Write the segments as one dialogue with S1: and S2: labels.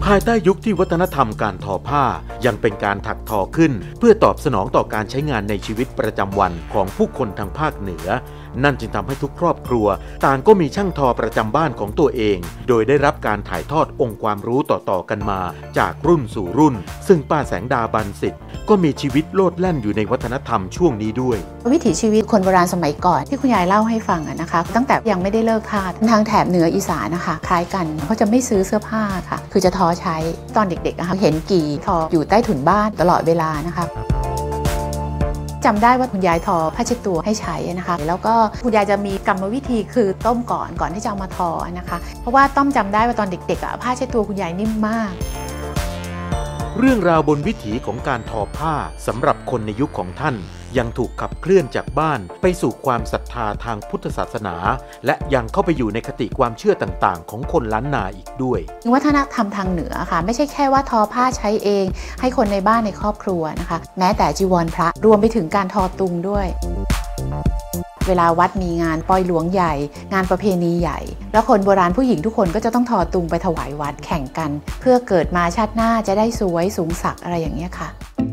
S1: ภายใต้ยุคที่วัฒนธรรมการทอผ้ายังเป็นการถักทอขึ้นเพื่อตอบสนองต่อการใช้งานในชีวิตประจำวันของผู้คนทางภาคเหนือนั่นจึงทำให้ทุกครอบครัวต่างก็มีช่างทอประจำบ้านของตัวเองโดยได้รับการถ่ายทอดองค์ความรู้ต่อๆกันมาจากรุ่นสู่รุ่นซึ่งป้าแสงดาบันสิทธิ์ก็มีชีวิตโลดแล่นอยู่ในวัฒนธรรมช่วงนี้ด้วย
S2: วิถีชีวิตคนโบราณสมัยก่อนที่คุณยายเล่าให้ฟังนะคะตั้งแต่ยังไม่ได้เลิกทาสทางแถบเหนืออีสานนะคะคล้ายกันเขาจะไม่ซื้อเสื้อผ้าค่ะคือจะทอใช้ตอนเด็กๆนะคะเห็นกี่ทออยู่ใต้ถุนบ้านตลอดเวลานะคะจำได้ว่าคุณยายทอผ้าเช็ดตัวให้ใช้นะคะแล้วก็คุณยายจะมีกรรมวิธีคือต้มก่อนที่จะเอามาทอนะคะเพราะว่าต้อมจำได้ว่าตอนเด็กๆผ้าเช็ดตัวคุณยายนิ่มมาก
S1: เรื่องราวบนวิถีของการทอผ้าสำหรับคนในยุคของท่านยังถูกขับเคลื่อนจากบ้านไปสู่ความศรัทธาทางพุทธศาสนาและยังเข้าไปอยู่ในคติความเชื่อต่างๆของคนล้านนาอีกด้วย
S2: วัฒนธรรมทางเหนือค่ะไม่ใช่แค่ว่าทอผ้าใช้เองให้คนในบ้านในครอบครัวนะคะแม้แต่จีวรพระรวมไปถึงการทอตุงด้วยเวลาวัดมีงานปอยหลวงใหญ่งานประเพณีใหญ่แล้วคนโบราณผู้หญิงทุกคนก็จะต้องทอตุงไปถวายวัดแข่งกันเพื่อเกิดมาชาติหน้าจะได้สวยสูงสักอะไรอย่างเงี้ยค่ะ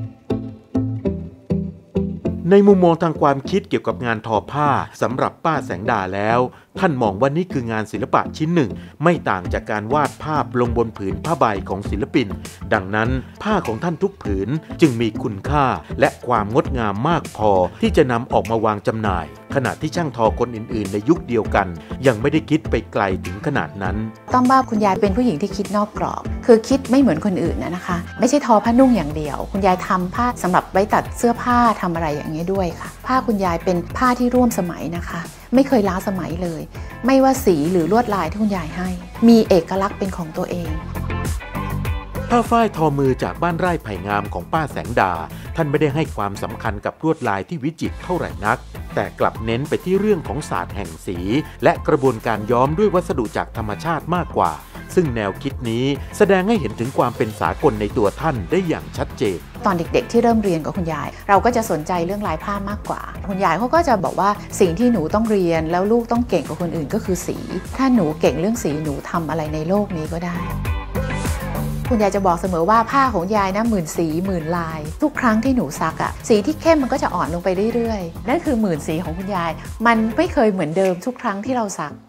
S1: ในมุมมองทางความคิดเกี่ยวกับงานทอผ้าสำหรับป้าแสงดาแล้วท่านมองว่านี่คืองานศิลปะชิ้นหนึ่งไม่ต่างจากการวาดภาพลงบนผืนผ้าใบของศิลปินดังนั้นผ้าของท่านทุกผืนจึงมีคุณค่าและความงดงามมากพอที่จะนำออกมาวางจำหน่ายขณะที่ช่างทอคนอื่นๆในยุคเดียวกันยังไม่ได้คิดไปไกลถึงขนาดนั้น
S2: ต้องว่าคุณยายเป็นผู้หญิงที่คิดนอกกรอบคือคิดไม่เหมือนคนอื่นนะคะไม่ใช่ทอผ้านุ่งอย่างเดียวคุณยายทำผ้าสำหรับไว้ตัดเสื้อผ้าทำอะไรอย่างนี้ด้วยค่ะผ้าคุณยายเป็นผ้าที่ร่วมสมัยนะคะไม่เคยล้าสมัยเลยไม่ว่าสีหรือลวดลายที่คุณยายให้มีเอกลักษณ์เป็นของตัวเอง
S1: ผ้าฝ้ายทอมือจากบ้านไร่ไผ่งามของป้าแสงดาท่านไม่ได้ให้ความสำคัญกับลวดลายที่วิจิตรเท่าไหร่นักแต่กลับเน้นไปที่เรื่องของศาสตร์แห่งสีและกระบวนการย้อมด้วยวัสดุจากธรรมชาติมากกว่าซึ่งแนวคิดนี้แสดงให้เห็นถึงความเป็นสากลในตัวท่านได้อย่างชัดเจน
S2: ตอนเด็กๆที่เริ่มเรียนกับคุณยายเราก็จะสนใจเรื่องลายผ้ามากกว่าคุณยายเขาก็จะบอกว่าสิ่งที่หนูต้องเรียนแล้วลูกต้องเก่งกว่าคนอื่นก็คือสีถ้าหนูเก่งเรื่องสีหนูทำอะไรในโลกนี้ก็ได้คุณยายจะบอกเสมอว่าผ้าของยายนะหมื่นสีหมื่นลายทุกครั้งที่หนูซักสีที่เข้มมันก็จะอ่อนลงไปเรื่อยๆนั่นคือหมื่นสีของคุณยายมันไม่เคยเหมือนเดิมทุกครั้งที่เราซัก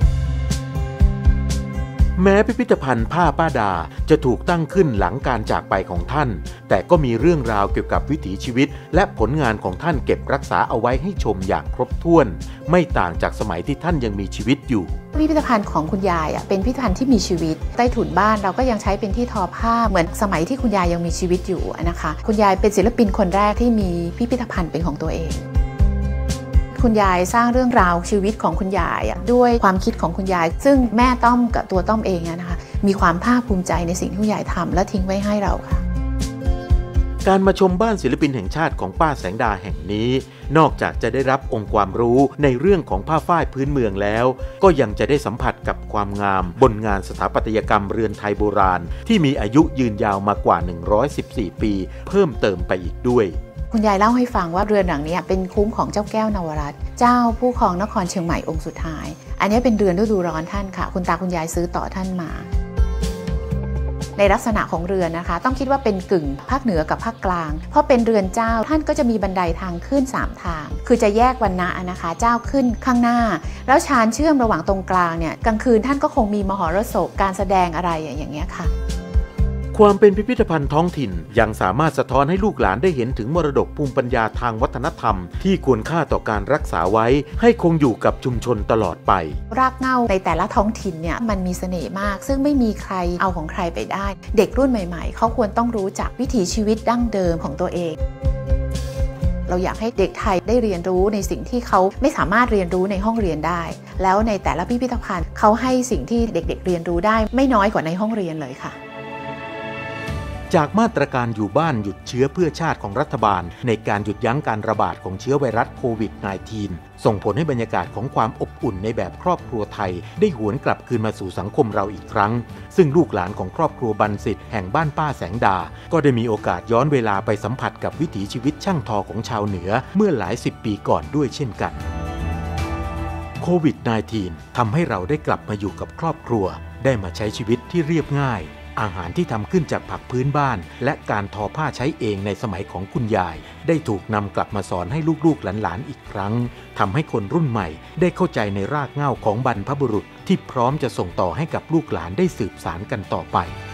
S1: แม้พิพิธภัณฑ์ผ้าป้าดาจะถูกตั้งขึ้นหลังการจากไปของท่านแต่ก็มีเรื่องราวเกี่ยวกับวิถีชีวิตและผลงานของท่านเก็บรักษาเอาไว้ให้ชมอย่างครบถ้วนไม่ต่างจากสมัยที่ท่านยังมีชีวิตอยู่
S2: พิพิธภัณฑ์ของคุณยายเป็นพิพิธภัณฑ์ที่มีชีวิตใต้ถุนบ้านเราก็ยังใช้เป็นที่ทอผ้าเหมือนสมัยที่คุณยายยังมีชีวิตอยู่นะคะคุณยายเป็นศิลปินคนแรกที่มีพิพิธภัณฑ์เป็นของตัวเองคุณยายสร้างเรื่องราวชีวิตของคุณยายด้วยความคิดของคุณยายซึ่งแม่ต้อมกับตัวต้อมเองนะคะมีความภาคภูมิใจในสิ่งที่คุณยายทำและทิ้งไว้ให้เราค่ะ
S1: การมาชมบ้านศิลปินแห่งชาติของป้าแสงดาแห่งนี้นอกจากจะได้รับองค์ความรู้ในเรื่องของผ้าฝ้ายพื้นเมืองแล้วก็ยังจะได้สัมผัสกับความงามบนงานสถาปัตยกรรมเรือนไทยโบราณที่มีอายุยืนยาวมากว่า114ปีเพิ่มเติมไปอีกด้วย
S2: คุณยายเล่าให้ฟังว่าเรือนหลังนี้เป็นคุ้มของเจ้าแก้วนวรัตน์เจ้าผู้ครองนครเชียงใหม่องค์สุดท้ายอันนี้เป็นเรือนฤดูร้อนท่านค่ะคุณตาคุณยายซื้อต่อท่านมาในลักษณะของเรือนนะคะต้องคิดว่าเป็นกึ่งภาคเหนือกับภาคกลางเพราะเป็นเรือนเจ้าท่านก็จะมีบันไดทางขึ้น3ทางคือจะแยกวรรณะนะคะเจ้าขึ้นข้างหน้าแล้วชานเชื่อมระหว่างตรงกลางเนี่ยกลางคืนท่านก็คงมีมหรสพการแสดงอะไรอย่างเงี้ยค่ะ
S1: ความเป็นพิพิธภัณฑ์ท้องถิ่นยังสามารถสะท้อนให้ลูกหลานได้เห็นถึงมรดกภูมิปัญญาทางวัฒนธรรมที่ควรค่าต่อการรักษาไว้ให้คงอยู่กับชุมชนตลอดไป
S2: รากเหง้าในแต่ละท้องถิ่นเนี่ยมันมีเสน่ห์มากซึ่งไม่มีใครเอาของใครไปได้เด็กรุ่นใหม่ๆเขาควรต้องรู้จักวิถีชีวิตดั้งเดิมของตัวเองเราอยากให้เด็กไทยได้เรียนรู้ในสิ่งที่เขาไม่สามารถเรียนรู้ในห้องเรียนได้แล้วในแต่ละพิพิธภัณฑ์เขาให้สิ่งที่เด็กๆเรียนรู้ได้ไม่น้อยกว่าในห้องเรียนเลยค่ะ
S1: จากมาตรการอยู่บ้านหยุดเชื้อเพื่อชาติของรัฐบาลในการหยุดยั้งการระบาดของเชื้อไวรัสโควิด -19 ส่งผลให้บรรยากาศของความอบอุ่นในแบบครอบครัวไทยได้หวนกลับคืนมาสู่สังคมเราอีกครั้งซึ่งลูกหลานของครอบครัวบัณฑิตแห่งบ้านป้าแสงดาก็ได้มีโอกาสย้อนเวลาไปสัมผัสกับวิถีชีวิตช่างทอของชาวเหนือเมื่อหลาย10 ปีก่อนด้วยเช่นกันโควิด -19 ทำให้เราได้กลับมาอยู่กับครอบครัวได้มาใช้ชีวิตที่เรียบง่ายอาหารที่ทำขึ้นจากผักพื้นบ้านและการทอผ้าใช้เองในสมัยของคุณยายได้ถูกนำกลับมาสอนให้ลูกๆหลานๆอีกครั้งทำให้คนรุ่นใหม่ได้เข้าใจในรากเหง้าของบรรพบุรุษที่พร้อมจะส่งต่อให้กับลูกหลานได้สืบสานกันต่อไป